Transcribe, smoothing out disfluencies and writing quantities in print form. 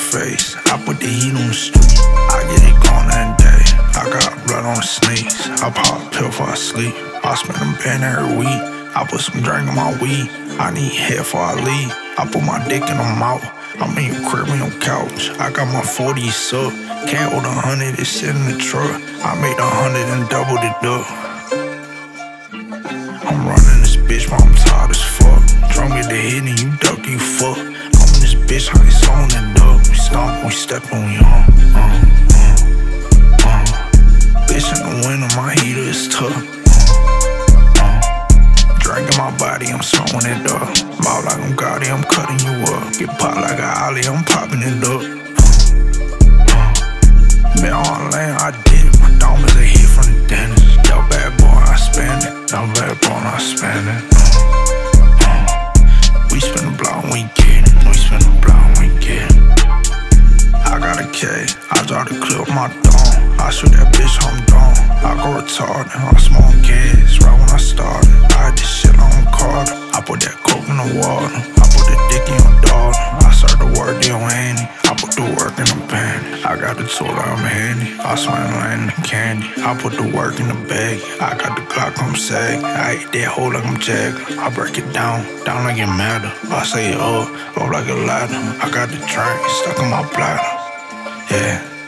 face. I put the heat on the street. I get it going every day. I got blood on the sneeze. I pop a pill before I sleep. I spend a band every week. I put some drink in my weed. I need head before I leave. I put my dick in the mouth. I'm in your crib on your couch. I got my 40s up. Can't hold 100, it's sit in the truck. I made 100 and doubled it up. I'm running this bitch while I'm tired as fuck. Drunk at the hit and you duck, you fuck. I'm in this bitch, I ain't on it up. We stomp, we step on you. Bitch in the winter, my heater is tough. Drinking my body, I'm throwing it up. Mouth like I'm Gotti, I'm cutting you up. Get popped like an ollie, I'm popping it up. Been on land, I did it. My dome is a hit from the dentist. Yo, bad boy, I spend it. Yo, bad boy, I spend it. We spin the block when we get it. We spin the block when we get it. I got a K, I draw the clip my dome. I shoot that bitch, I'm done. I go retarded, I smoke gas right when I started. I had this shit on Carter. I put that coke in the water. I put the dick in your daughter. I serve the word to your Annie. I put the work in the pan. I got the tool, I'm handy. I swing land in the candy. I put the work in the bag. I got the Glock, I'm sag. I hit that hole like I'm Jagger. I break it down like it matter. I say it up like a ladder. I got the train stuck in my bladder. Yeah.